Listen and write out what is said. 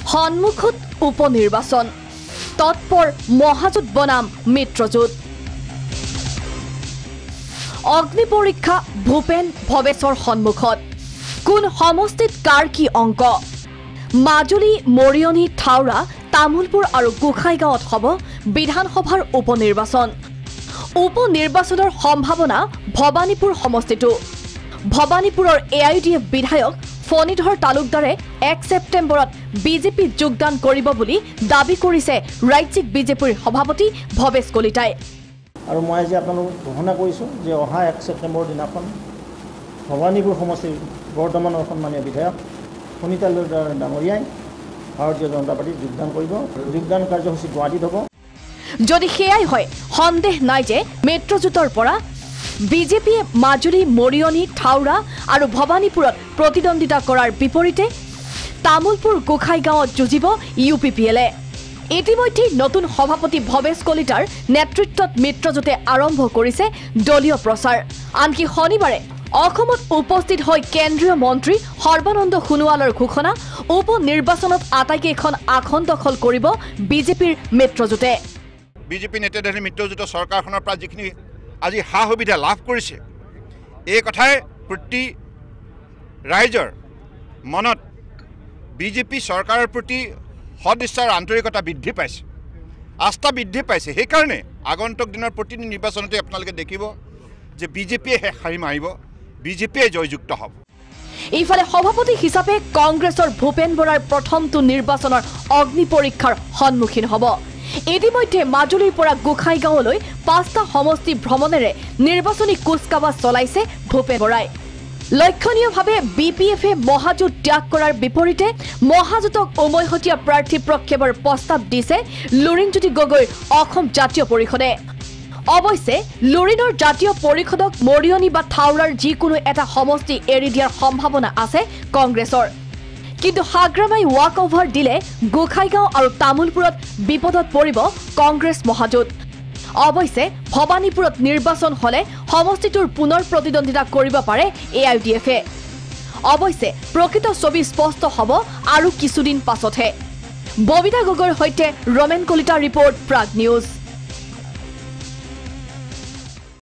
সন্মুখত উপনিৰ্বাচন তৎপৰ মহাজোঁট বনাম মিত্ৰজোঁট অগ্নি পৰীক্ষা ভূপেন ভৱেশৰ সন্মুখত কোন সমষ্টিত কাৰ কি অংক মাজুলী মৰিয়নি থাউৰা তামুলপুৰ আৰু গোখাইগাঁৱত হ'ব বিধানসভাৰ উপনিৰ্বাচন উপনিৰ্বাচনৰ সম্ভাৱনা ভবানীপুৰ সমষ্টিটো ভবানীপুৰৰ AIDF বিধায়ক ফণীধৰ তালুকদাৰে 1 ছেপ্টেম্বৰত বিজেপি যোগদান কৰিব বুলি দাবী কৰিছে ৰাজ্যিক বিজেপিৰ সভাপতি ভৱেশ কলিতাই আৰু মই আজি আপোনালোকক ঘোষণা কৰিছোঁ যে অহা 1 ছেপ্টেম্বৰ দিনাখন ভবানীপুৰ সমষ্টিৰ বৰ্তমানৰ সন্মানীয় বিধায়ক ফণী তালুকদাৰ ডাঙৰীয়াই ভাৰতীয় জনতা পাৰ্টিত যোগদান কৰিব যোগদান কাৰ্যসূচী গুৱাহাটীত হ'ব যদি সেয়াই হয় সন্দেহ নাই যে মিত্ৰজোঁটৰ পৰা বিজেপিয়ে মাজুলী মৰিয়নি থাউৰা আৰু ভবানীপুৰত প্ৰতিদ্বন্দ্বিতা কৰাৰ বিপৰীতে তামুলপুৰ গোখাইগাঁৱত যুঁজিব UPPLে ইতিমধ্যে নতুন সভাপতি ভৱেশ কলিতাৰ নেতৃত্বত মিত্ৰজোঁটে আৰম্ভ কৰিছে দলীয় প্ৰচাৰ আনকি শনিবাৰে অসমত উপস্থিত হৈ কেন্দ্ৰীয় মন্ত্ৰী সৰ্বানন্দ সোণোৱালৰ ঘোষণা উপনিৰ্বাচনত আটাইকেইখন আসন দখল কৰিব বিজেপিৰ মিত্ৰজোঁটে বিজেপি নেতাধনী মিত্ৰজোঁটৰ চৰকাৰখনৰ পৰা যিখিনি আজি সা সুবিধা লাভ কৰিছে এই কথাই প্ৰতি ৰাইজৰ মনত বিজেপি চৰকাৰৰ প্ৰতি সদিচ্ছাৰ আন্তৰিকতা বৃদ্ধি পাইছে আস্থা বৃদ্ধি পাইছে সেইকাৰণে আগন্তুক দিনৰ প্ৰতিটো নিৰ্বাচনতে আপোনালোকে দেখিব যে বিজেপিয়ে হাৰি মাৰিব বিজেপিয়ে জয়যুক্ত হ'ব ইফালে সভাপতি হিচাপে কংগ্ৰেছৰ ভূপেন বৰাৰ প্ৰথমটো নিৰ্বাচনৰ অগ্নি পৰীক্ষাৰ সন্মুখীন হ'ব ইতিমধ্যে মাজুলীৰ পৰা গোখাইগাঁৱলৈ 5টা সমষ্টি ভ্ৰমণেৰে নিৰ্বাচনী কুচকাৱাজ চলাইছে ভূপেন বৰাই লক্ষণীয়ভাৱে BPFে মহাজোঁট ত্যাগ কৰাৰ বিপৰীতে মহাজোঁটক উমৈহতীয়া প্ৰাৰ্থী প্ৰক্ষেপৰ প্ৰস্তাৱ দিছে লুৰিণজ্যোতি গগৈৰ অসম জাতীয় পৰিষদে অৱশ্যে লুৰিণৰ জাতীয় পৰিষদক মৰিয়নি বা থাউৰাৰ যিকোনো এটা সমষ্টি এৰি দিয়াৰ সম্ভাৱনা আছে কংগ্ৰেছৰ কিন্তু হাগ্ৰামাই ৱাক অভাৰ দিলে গোখাইগাঁও আৰু তামুলপুৰত বিপদত পৰিব কংগ্ৰেছ মহাজোঁট অৱশ্যে ভবানীপুৰত নিৰ্বাচন হলে সমষ্টিটোৰ পুনৰ প্ৰতিদ্বন্দ্বিতা কৰিব পাৰে AIDFে অৱশ্যে প্ৰকৃত ছবি স্পষ্ট হ'ব আৰু কিছুদিন পাছতহে ববিতা গগৈৰ সৈতে ৰমেন কলিতা ৰিপৰ্ট প্ৰাগ নিউজ